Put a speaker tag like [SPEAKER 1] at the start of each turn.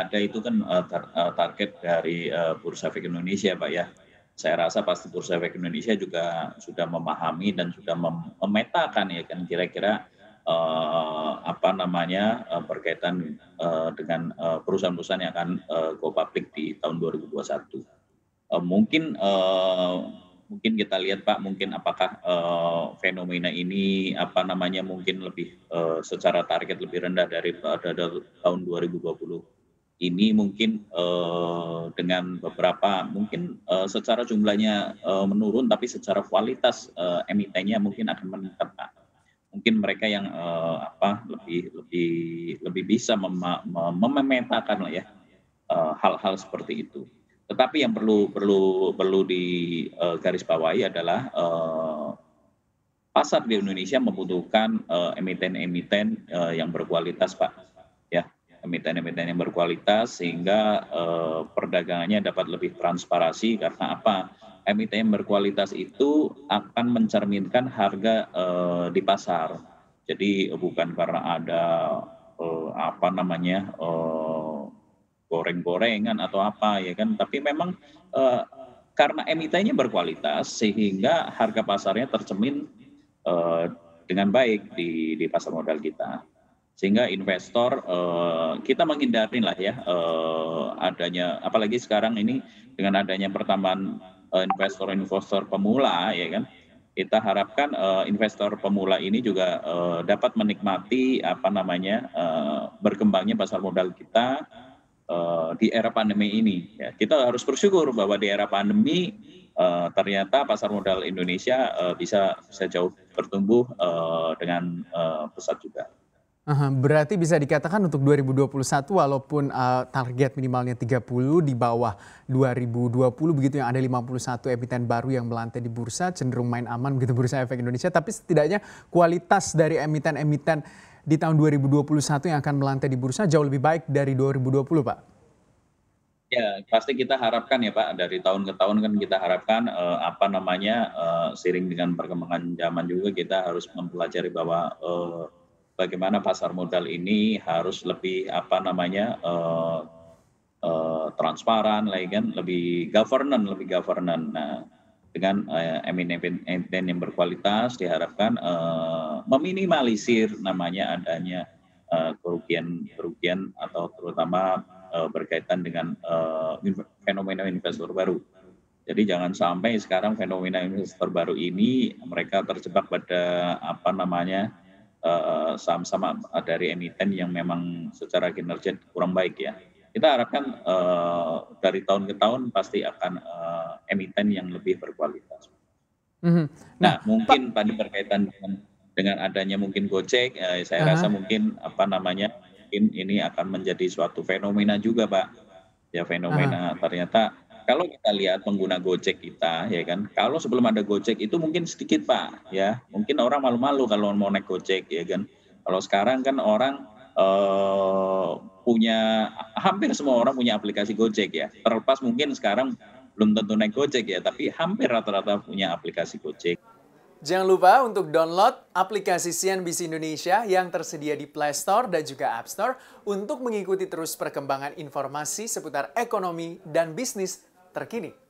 [SPEAKER 1] ada itu kan target dari Bursa Efek Indonesia, Pak, ya. Saya rasa pasti Bursa Efek Indonesia juga sudah memahami dan sudah memetakan ya kan kira-kira berkaitan dengan perusahaan-perusahaan yang akan go public di tahun 2021. Mungkin kita lihat, Pak, mungkin apakah fenomena ini mungkin lebih secara target lebih rendah daripada tahun 2020 ini mungkin dengan beberapa mungkin secara jumlahnya menurun tapi secara kualitas emitennya mungkin akan meningkat, Pak. Mungkin mereka yang lebih bisa memetakan lah ya hal-hal seperti itu. Tetapi yang perlu digarisbawahi adalah pasar di Indonesia membutuhkan emiten-emiten yang berkualitas, Pak. Ya, emiten-emiten yang berkualitas sehingga perdagangannya dapat lebih transparansi karena apa? Emiten yang berkualitas itu akan mencerminkan harga di pasar. Jadi bukan karena ada goreng-gorengan atau apa ya kan, tapi memang karena emitennya berkualitas sehingga harga pasarnya tercermin dengan baik di pasar modal kita. Sehingga investor kita menghindari lah ya adanya, apalagi sekarang ini dengan adanya pertambahan investor pemula ya kan, kita harapkan investor pemula ini juga dapat menikmati berkembangnya pasar modal kita di era pandemi ini. Ya, kita harus bersyukur bahwa di era pandemi ternyata pasar modal Indonesia bisa jauh bertumbuh dengan pesat juga.
[SPEAKER 2] Berarti bisa dikatakan untuk 2021 walaupun target minimalnya 30 di bawah 2020 begitu yang ada 51 emiten baru yang melantai di bursa, cenderung main aman begitu Bursa Efek Indonesia, tapi setidaknya kualitas dari emiten-emiten di tahun 2021 yang akan melantai di bursa jauh lebih baik dari 2020, Pak.
[SPEAKER 1] Ya, pasti kita harapkan ya, Pak, dari tahun ke tahun kan kita harapkan seiring dengan perkembangan zaman juga kita harus mempelajari bahwa bagaimana pasar modal ini harus lebih transparan, lebih governance. Nah, dengan emiten yang berkualitas diharapkan meminimalisir adanya kerugian atau terutama berkaitan dengan fenomena investor baru. Jadi jangan sampai sekarang fenomena investor baru ini mereka terjebak pada saham-saham dari emiten yang memang secara kinerja kurang baik ya. Kita harapkan dari tahun ke tahun pasti akan emiten yang lebih berkualitas. Nah, mungkin tadi berkaitan dengan adanya mungkin Gojek, saya rasa mungkin ini akan menjadi suatu fenomena juga, Pak. Ya fenomena ternyata kalau kita lihat pengguna Gojek kita ya kan, kalau sebelum ada Gojek itu mungkin sedikit, Pak, ya. Mungkin orang malu-malu kalau mau naik Gojek ya kan. Kalau sekarang kan orang hampir semua orang punya aplikasi Gojek ya. Terlepas mungkin sekarang belum tentu naik Gojek ya, tapi hampir rata-rata punya aplikasi Gojek.
[SPEAKER 2] Jangan lupa untuk download aplikasi CNBC Indonesia yang tersedia di Play Store dan juga App Store untuk mengikuti terus perkembangan informasi seputar ekonomi dan bisnis terkini.